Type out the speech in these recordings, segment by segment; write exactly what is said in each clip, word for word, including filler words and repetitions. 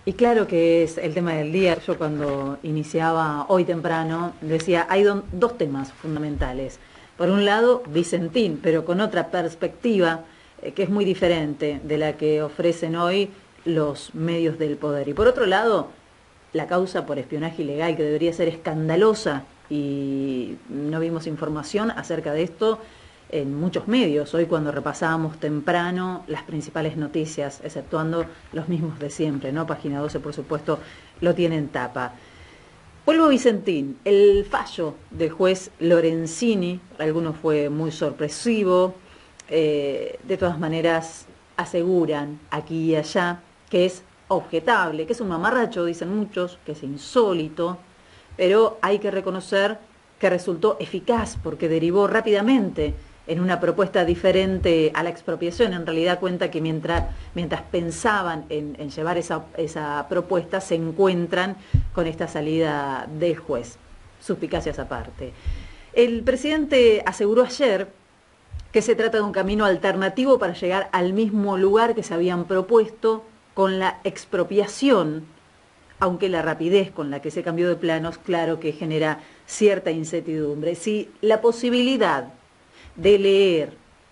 Y claro que es el tema del día. Yo cuando iniciaba hoy temprano decía, hay don- dos temas fundamentales. Por un lado, Vicentín, pero con otra perspectiva eh, que es muy diferente de la que ofrecen hoy los medios del poder. Y por otro lado, la causa por espionaje ilegal, que debería ser escandalosa, y no vimos información acerca de esto en muchos medios. Hoy cuando repasábamos temprano las principales noticias, exceptuando los mismos de siempre, ¿no? Página doce, por supuesto, lo tiene en tapa. Vuelvo a Vicentín. El fallo del juez Lorenzini, para algunos fue muy sorpresivo. Eh, de todas maneras, aseguran aquí y allá que es objetable, que es un mamarracho, dicen muchos, que es insólito, pero hay que reconocer que resultó eficaz porque derivó rápidamente en una propuesta diferente a la expropiación. En realidad cuenta que mientras, mientras pensaban en, en llevar esa, esa propuesta, se encuentran con esta salida del juez. Suspicacias aparte. El presidente aseguró ayer que se trata de un camino alternativo para llegar al mismo lugar que se habían propuesto con la expropiación, aunque la rapidez con la que se cambió de planos, claro que genera cierta incertidumbre. Si la posibilidad de leer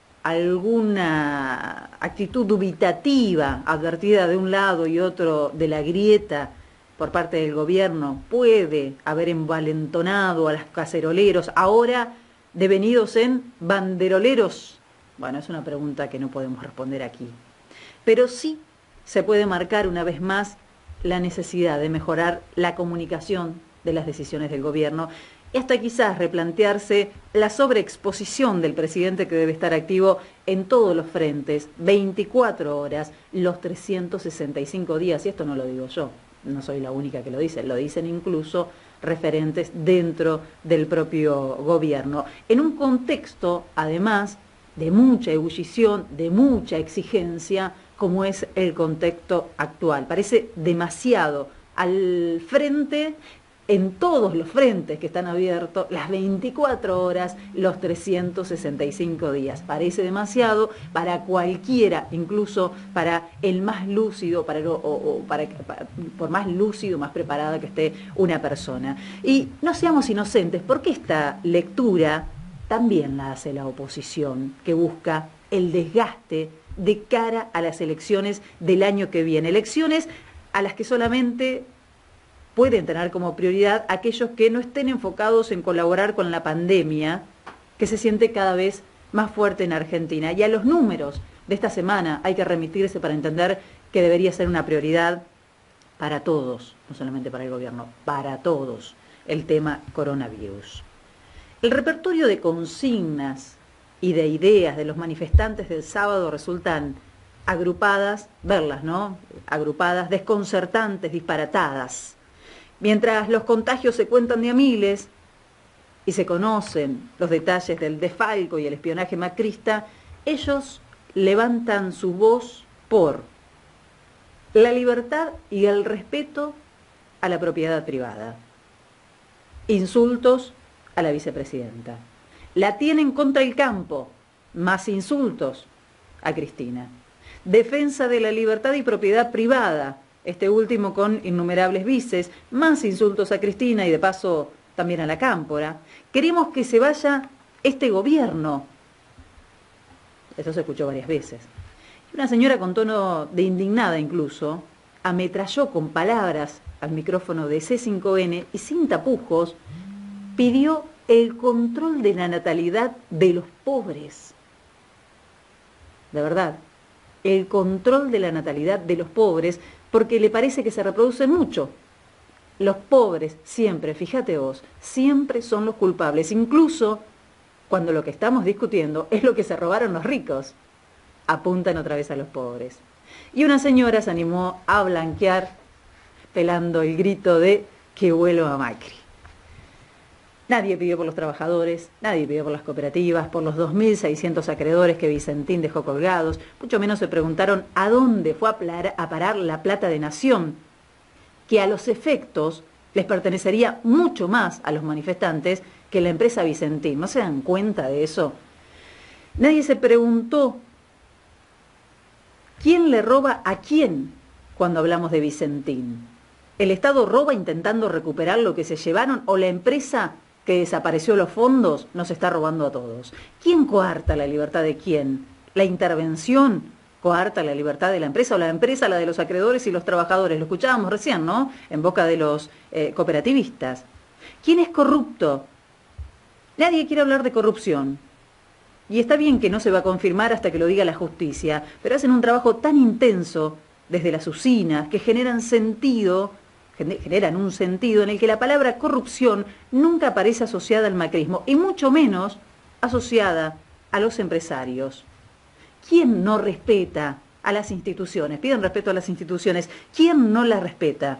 alguna actitud dubitativa advertida de un lado y otro de la grieta por parte del gobierno puede haber envalentonado a los caceroleros, ahora devenidos en banderoleros, bueno, es una pregunta que no podemos responder aquí. Pero sí se puede marcar una vez más la necesidad de mejorar la comunicación de las decisiones del gobierno y hasta quizás replantearse la sobreexposición del presidente, que debe estar activo en todos los frentes, veinticuatro horas, los trescientos sesenta y cinco días, y esto no lo digo yo, no soy la única que lo dice, lo dicen incluso referentes dentro del propio gobierno, en un contexto, además, de mucha ebullición, de mucha exigencia, como es el contexto actual. Parece demasiado al frente, en todos los frentes que están abiertos, las veinticuatro horas, los trescientos sesenta y cinco días. Parece demasiado para cualquiera, incluso para el más lúcido, para, o, o para, para, por más lúcido, más preparada que esté una persona. Y no seamos inocentes, porque esta lectura también la hace la oposición, que busca el desgaste de cara a las elecciones del año que viene. Elecciones a las que solamente pueden tener como prioridad aquellos que no estén enfocados en colaborar con la pandemia, que se siente cada vez más fuerte en Argentina. Y a los números de esta semana hay que remitirse para entender que debería ser una prioridad para todos, no solamente para el gobierno, para todos, el tema coronavirus. El repertorio de consignas y de ideas de los manifestantes del sábado resultan agrupadas, verlas, ¿no? Agrupadas, desconcertantes, disparatadas. Mientras los contagios se cuentan de a miles y se conocen los detalles del desfalco y el espionaje macrista, ellos levantan su voz por la libertad y el respeto a la propiedad privada. Insultos a la vicepresidenta. La tienen contra el campo, más insultos a Cristina. Defensa de la libertad y propiedad privada, este último con innumerables vices, más insultos a Cristina y de paso también a la cámpora. Queremos que se vaya este gobierno. Eso se escuchó varias veces. Y una señora con tono de indignada incluso, ametralló con palabras al micrófono de C cinco N y sin tapujos pidió el control de la natalidad de los pobres. De verdad, el control de la natalidad de los pobres, porque le parece que se reproducen mucho. Los pobres siempre, fíjate vos, siempre son los culpables, incluso cuando lo que estamos discutiendo es lo que se robaron los ricos. Apuntan otra vez a los pobres. Y una señora se animó a blanquear, pelando el grito de que vuelva Macri. Nadie pidió por los trabajadores, nadie pidió por las cooperativas, por los dos mil seiscientos acreedores que Vicentín dejó colgados, mucho menos se preguntaron a dónde fue a parar la plata de Nación, que a los efectos les pertenecería mucho más a los manifestantes que la empresa Vicentín. ¿No se dan cuenta de eso? Nadie se preguntó quién le roba a quién cuando hablamos de Vicentín? ¿El Estado roba intentando recuperar lo que se llevaron o la empresa que desapareció los fondos nos está robando a todos? ¿Quién coarta la libertad de quién? ¿La intervención coarta la libertad de la empresa o la empresa la de los acreedores y los trabajadores? Lo escuchábamos recién, ¿no? En boca de los eh, cooperativistas. ¿Quién es corrupto? Nadie quiere hablar de corrupción. Y está bien que no se va a confirmar hasta que lo diga la justicia, pero hacen un trabajo tan intenso desde las usinas que generan sentido, generan un sentido en el que la palabra corrupción nunca aparece asociada al macrismo, y mucho menos asociada a los empresarios. ¿Quién no respeta a las instituciones? Piden respeto a las instituciones. ¿Quién no las respeta?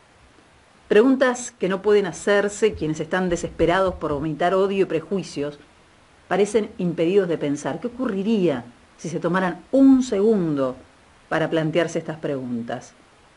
Preguntas que no pueden hacerse quienes están desesperados por vomitar odio y prejuicios. Parecen impedidos de pensar. ¿Qué ocurriría si se tomaran un segundo para plantearse estas preguntas?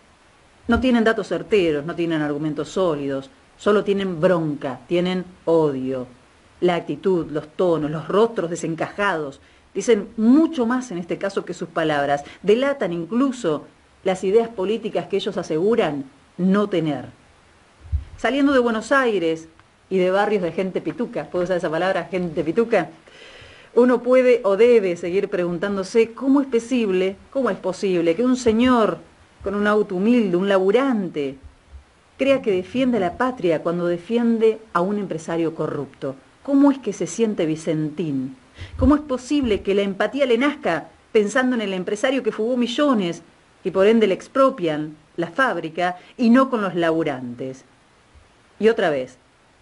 No tienen datos certeros, no tienen argumentos sólidos, solo tienen bronca, tienen odio. La actitud, los tonos, los rostros desencajados, dicen mucho más en este caso que sus palabras. Delatan incluso las ideas políticas que ellos aseguran no tener. Saliendo de Buenos Aires y de barrios de gente pituca, ¿puedo usar esa palabra, gente pituca? Uno puede o debe seguir preguntándose cómo es posible, cómo es posible que un señor con un auto humilde, un laburante, crea que defiende a la patria cuando defiende a un empresario corrupto. ¿Cómo es que se siente Vicentín? ¿Cómo es posible que la empatía le nazca pensando en el empresario que fugó millones y por ende le expropian la fábrica y no con los laburantes? Y otra vez,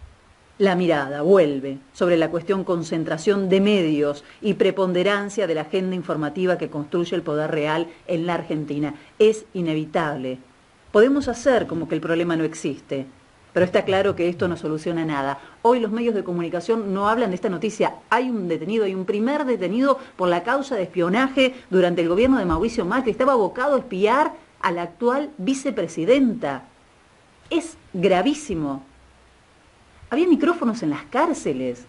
la mirada vuelve sobre la cuestión concentración de medios y preponderancia de la agenda informativa que construye el poder real en la Argentina. Es inevitable. Podemos hacer como que el problema no existe, pero está claro que esto no soluciona nada. Hoy los medios de comunicación no hablan de esta noticia. Hay un detenido, hay un primer detenido por la causa de espionaje durante el gobierno de Mauricio Macri. Estaba abocado a espiar a la actual vicepresidenta. Es gravísimo. Había micrófonos en las cárceles.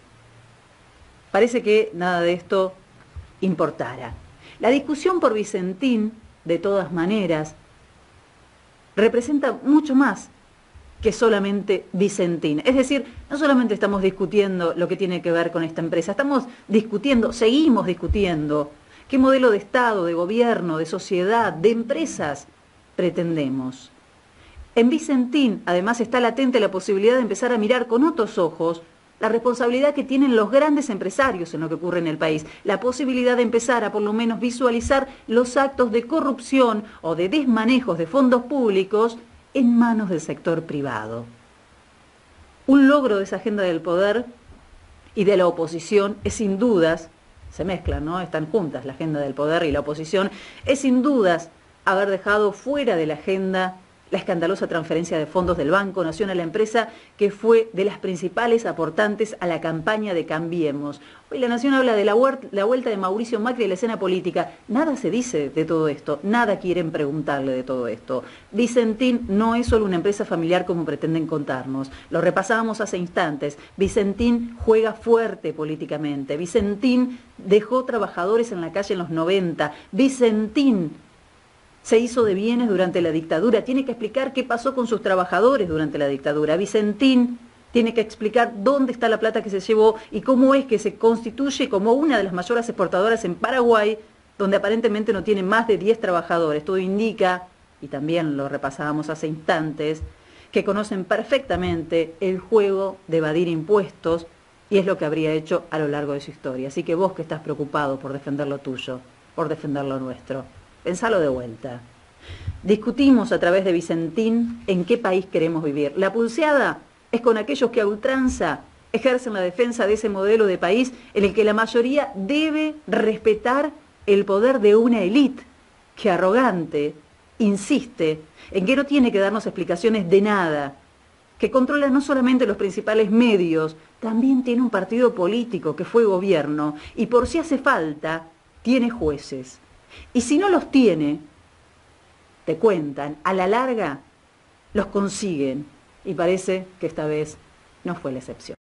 Parece que nada de esto importara. La discusión por Vicentín, de todas maneras, representa mucho más que solamente Vicentín. Es decir, no solamente estamos discutiendo lo que tiene que ver con esta empresa, estamos discutiendo, seguimos discutiendo qué modelo de Estado, de gobierno, de sociedad, de empresas pretendemos. En Vicentín, además, está latente la posibilidad de empezar a mirar con otros ojos la responsabilidad que tienen los grandes empresarios en lo que ocurre en el país, la posibilidad de empezar a por lo menos visualizar los actos de corrupción o de desmanejos de fondos públicos en manos del sector privado. Un logro de esa agenda del poder y de la oposición es sin dudas, se mezclan, ¿no? Están juntas la agenda del poder y la oposición, es sin dudas haber dejado fuera de la agenda la escandalosa transferencia de fondos del Banco Nación a la empresa que fue de las principales aportantes a la campaña de Cambiemos. Hoy La Nación habla de la, la vuelta de Mauricio Macri a la escena política. Nada se dice de todo esto, nada quieren preguntarle de todo esto. Vicentín no es solo una empresa familiar como pretenden contarnos. Lo repasábamos hace instantes. Vicentín juega fuerte políticamente. Vicentín dejó trabajadores en la calle en los noventa. Vicentín se hizo de bienes durante la dictadura, tiene que explicar qué pasó con sus trabajadores durante la dictadura. Vicentín tiene que explicar dónde está la plata que se llevó y cómo es que se constituye como una de las mayores exportadoras en Paraguay, donde aparentemente no tiene más de diez trabajadores. Todo indica, y también lo repasábamos hace instantes, que conocen perfectamente el juego de evadir impuestos y es lo que habría hecho a lo largo de su historia. Así que vos que estás preocupado por defender lo tuyo, por defender lo nuestro, pensalo de vuelta. Discutimos a través de Vicentín en qué país queremos vivir. La pulseada es con aquellos que a ultranza ejercen la defensa de ese modelo de país en el que la mayoría debe respetar el poder de una élite que arrogante insiste en que no tiene que darnos explicaciones de nada, que controla no solamente los principales medios, también tiene un partido político que fue gobierno y por si hace falta, tiene jueces. Y si no los tiene, te cuentan, a la larga los consiguen. Y parece que esta vez no fue la excepción.